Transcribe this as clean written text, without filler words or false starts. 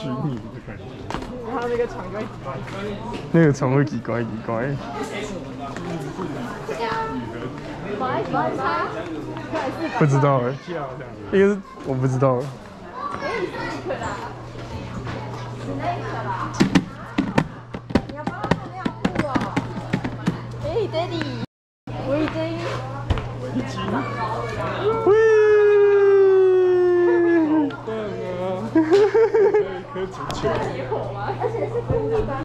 拘泥的感觉。 然后那个床就会那个床会奇怪奇怪。不知道哎，应该是我不知道。 你要帮他换尿布哦。哎 ，Daddy， 围巾。 围巾。喂！好棒啊！一颗足球。 而且是故意把